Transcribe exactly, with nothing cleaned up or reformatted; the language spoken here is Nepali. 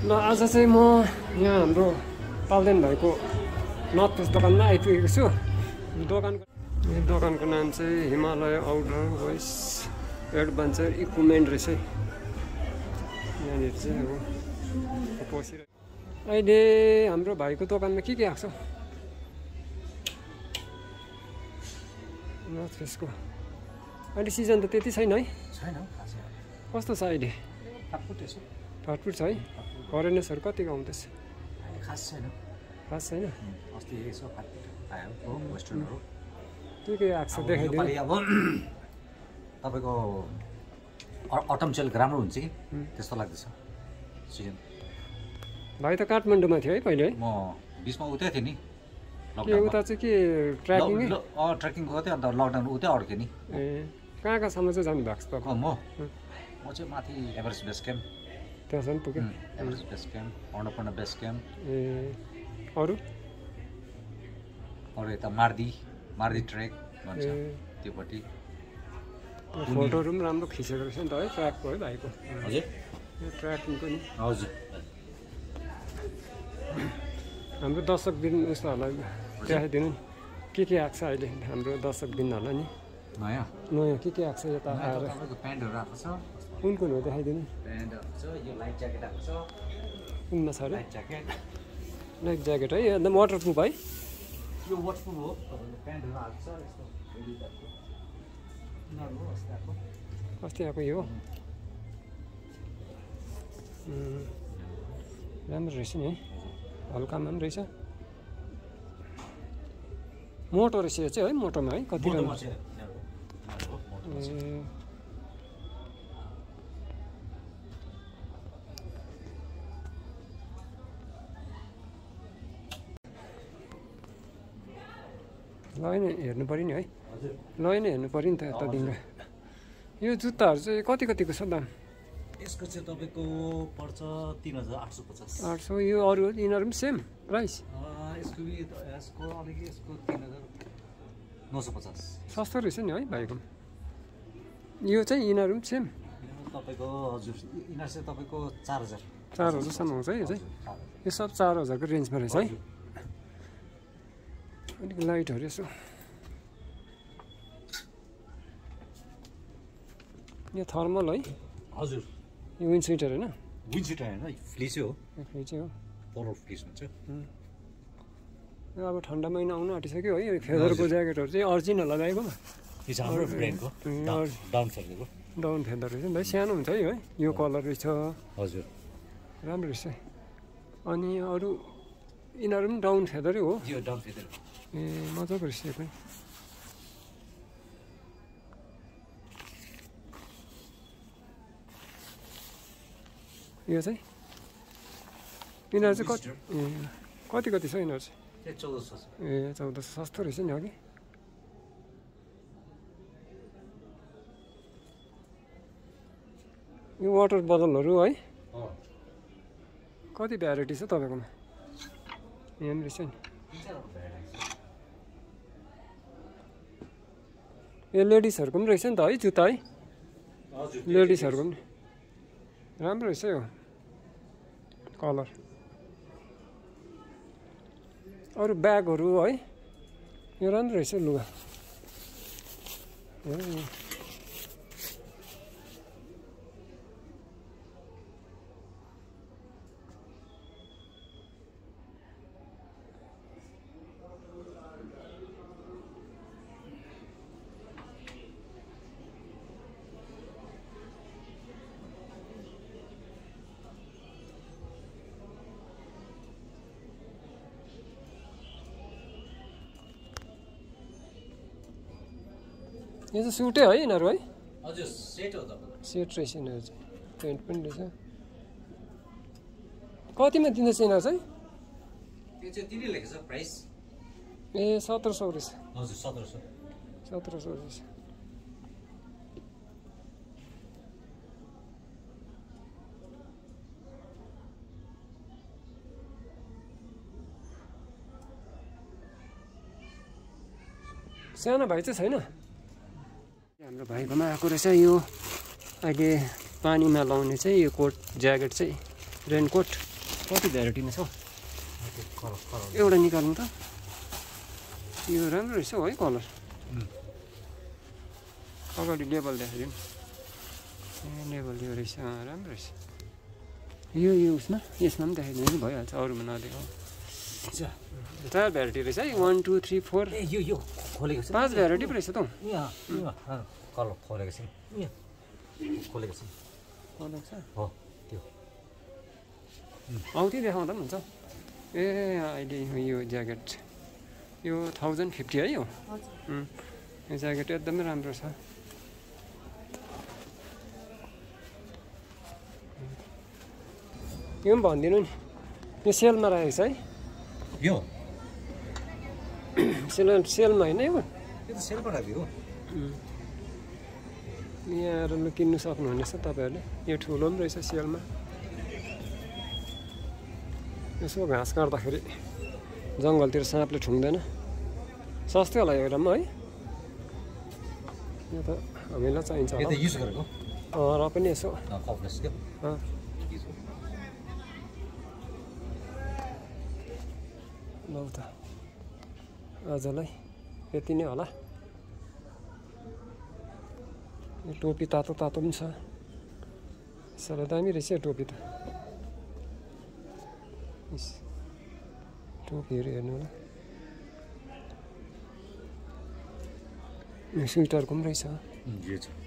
ल आज चाहिँ म यहाँ हाम्रो पाल्देन भाइको नर्थ फेस दोकानमा आइपुगेको छु। दोकानको यो दोकानको नाम चाहिँ हिमालय आउटडोर भोइस एडभेन्चर इक्विपमेन्ट रहेछ। यहाँनिर चाहिँ अब पसिरहेको अहिले हाम्रो भाइको दोकानमा के के आएको छ नर्थ फेसको। अहिले सिजन त त्यति छैन है? छैन। कस्तो छ अहिले? फाटफुट छ है? फरेनर्सहरू कतिको आउँदैछ? खास छैन। खास छैन? अस्ति यसो फाटफुट आयो हो वेस्टर्नहरू। के के आएको छ देखाइदिनु। अब तपाईँको अटम सेल राम्रो हुन्छ कि त्यस्तो लाग्दैछ सिजन। भाइ त काठमाडौँमा थियो है पहिले? म बिचमा उतै थिएँ नि। के उता चाहिँ के ट्र्याकिङ? अँ ट्र्याकिङ गएको थिएँ अन्त लकडाउन उतै अड्केँ नि। ए कहाँ कहाँसम्म चाहिँ जानु भएको छ तपाईँ? म म चाहिँ माथि एभरेस्ट बेस क्याम्प त्यहाँसम्म पुग्यो। Everest base camp Annapurna base camp. ए अरू अरू यता मार्दी मार्दी ट्रेक भन्छ त्योपट्टि। फोटोहरू पनि राम्रो खिचेको रहेछ नि त है ट्र्याकको है भाइको? हजुर यो ट्र्याकिङको नि। हजुर हाम्रो दर्शक दिन उस्तोहरूलाई देखाइदिनु नि के के आएको छ अहिले हाम्रो दर्शक दिनहरूलाई नि। नयाँ नयाँ के के आएको छ यता आएर? तपाईँको प्यान्टहरू आएको छ। कुन कुन हो देखाइदिनु। प्यान्टहरू छ, यो लाइट ज्याकेट आएको छ। कुनमा छ अरे? लाइट ज्याकेट लाइफ ज्याकेट है? अन्त वाटरप्रुफ है? यो वाटरप्रुफ हो। तपाईँको प्यान्टहरू आएको छ यस्तो यिनीहरू हो अस्ति आएको। अस्ति आएको यो राम्रो रहेछ नि है? हल्कामा पनि रहेछ। मोटो रहेछ यो चाहिँ है? मोटोमा है? कति ए लय नै हेर्नु पऱ्यो नि है? लय नै हेर्नु पऱ्यो नि त यतादेखि। यो जुत्ताहरू चाहिँ कति कतिको छ दाम? यसको चाहिँ तपाईँको पर्छ तिन हजार आठ सौ पचास। आठ सौ। यो अरू यिनीहरू पनि सेम प्राइस? यसको यसको अलिकति यसको तिन हजार नौ सौ पचास। सस्तो रहेछ नि है भाइको? यो चाहिँ यिनीहरू पनि सेम? तपाईँको हजुर यिनीहरू चाहिँ तपाईँको चार हजार चार हजारसम्म आउँछ है यो चाहिँ? यो सब चार हजारको रेन्जमा रहेछ है? अलिक लाइटहरू यसो। यो थर्मल है? हजुर यो विन्ड स्वेटर होइन? विन्ड स्वेटर होइन फ्लिसै हो। फ्लिसै हो? पोलो फ्लिस हुन्छ। यो अब ठन्डा महिना आउनु आँटिसक्यो है? यो फेदरको ज्याकेटहरू चाहिँ अर्जिनल लगाएको? यो चाहिँ हाम्रो ब्रान्डको डाउन फेदरको। डाउन फेदर रहेछ नि त सानो हुन्छ है? है यो कलर रहेछ। हजुर राम्रो रहेछ। अनि अरू यिनीहरू पनि डाउन फेदरै हो? यो डाउन फेदर। ए मजाको रहेछ यो पनि। यो चाहिँ यिनीहरू चाहिँ कति ए कति कति छ यिनीहरू चाहिँ? चौध सौ। ए चौध सौ सस्तो रहेछ नि अघि। यो वाटर बोतलहरू है? कति भ्याराइटी छ तपाईँकोमा? यहाँ पनि रहेछ नि। यो लेडिसहरूको पनि रहेछ नि त है जुत्ता है? लेडिसहरूको पनि राम्रो रहेछ यो कलर। अरू ब्यागहरू है? यो राम्रो रहेछ लुगा। यो चाहिँ सुटै है यिनीहरू है? हजुर सेट हो तपाईँको। सेट रहेछ यिनीहरू चाहिँ। पेन्ट पनि रहेछ। कतिमा दिँदैछ यिनीहरू चाहिँ? त्यो चाहिँ तिनै लेखेको छ प्राइस। ए सत्र सौ रहेछ। हजुर सत्र सौ। सत्र सौ रहेछ। सानो भाइ चाहिँ छैन? हाम्रो भाइकोमा आएको रहेछ यो अहिले पानीमा लाउने चाहिँ यो कोट ज्याकेट चाहिँ रेनकोट। कति भेराइटीमा छ हौ कलर कलर एउटा निकाल्नु त यो राम्रो रहेछ हौ है कलर अगाडि लेबल देखाइदिउँ ए लेबल यो रहेछ राम्रो रहेछ यो यो उसमा यसमा पनि देखाइदिनु नि भइहाल्छ अरूमा नदेखाऊ चार भेराइटी रहेछ है वान टू थ्री फोर ए यो यो खोलेको छ पाँच भेराइटी पो रहेछ त हौ यहाँ यहाँ कलर खोलेको छ यहाँ खोलेको छ खोलेको छ हो त्यो हौ त्यो देखाउँदा पनि हुन्छ ए अहिले यो ज्याकेट यो थाउजन्ड फिफ्टी है यो यो ज्याकेट एकदमै राम्रो छ यो पनि भनिदिनु नि यो सेलमा राखेको छ है यो सेल सेलमा होइन यो यो त सेलमा राख्यो यहाँ आएर लु किन्नु सक्नुहुनेछ तपाईँहरूले यो ठुलो पनि रहेछ सेलमा यसो घाँस काट्दाखेरि जङ्गलतिर साँपले ठुङ्दैन सस्तै होला एउटा पनि है यो त हामीलाई चाहिन्छ यो त युज गरेको र पनि यसो कपलेस के लौ त आजलाई यति नै होला यो टोपी तातो तातो पनि छ साह्रै दामी रहेछ टोपी त टोपीहरू हेर्नु होला स्वेटरको पनि रहेछ